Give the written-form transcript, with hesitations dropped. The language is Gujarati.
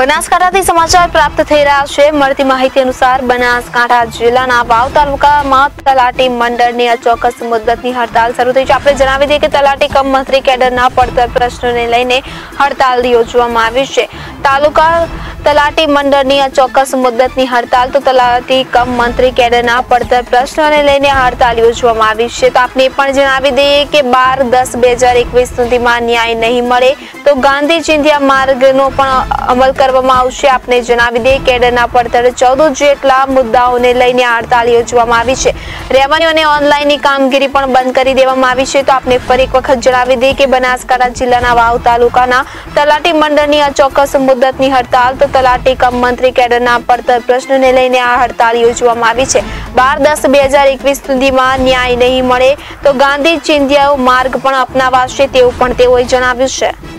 બનાસકાંઠાથી સમાચાર પ્રાપ્ત થઈ રહ્યા છે। મળતી માહિતી અનુસાર બનાસકાંઠા જિલ્લાના વાવ તાલુકામાં તલાટી મંડળની અચોક્કસ મુદ્દતની હડતાલ શરૂ થઈ છે। આપણે જણાવી દઈએ કે તલાટી કમ મંત્રી કેડરના પડતર પ્રશ્નોને લઈને હડતાલ યોજવામાં આવી છે। તાલુકા તલાટી મંડળની અચોક્કસ મુદ્દતની હડતાલ તો તલાટી કમ મંત્રી કેડરના પડતર પ્રશ્નોને લઈને હડતાલ યોજવામાં આવી છે। તો આપણે પણ જણાવી દઈએ કે 12-10-2021 સુધીમાં ન્યાય નહીં મળે તો ગાંધી ચિંધ્યા માર્ગનો પણ અમલ કરવામાં આવશે। આપને જણાવી દઈએ કેડરના પડતર 14 જેટલા મુદ્દાઓને લઈને હડતાલ યોજવામાં આવી છે। રેવન્યુ અને ઓનલાઈનની કામગીરી પણ બંધ કરી દેવામાં આવી છે। તો આપને ફરી એક વખત જણાવી દઈએ કે બનાસકાંઠા જિલ્લાના વાવ તાલુકાના તલાટી મંડળની અચોક્કસ મુદ્દતની હડતાલ તો તલાટી કમ મંત્રી કેડરના પડતર પ્રશ્નોને લઈને આ હડતાલ યોજવામાં આવી છે। 12-10-2021 સુધીમાં ન્યાય નહીં મળે તો ગાંધી ચિંધ્યા માર્ગ પણ અપનાવાશે તેવું પણ તેઓએ જણાવ્યું છે।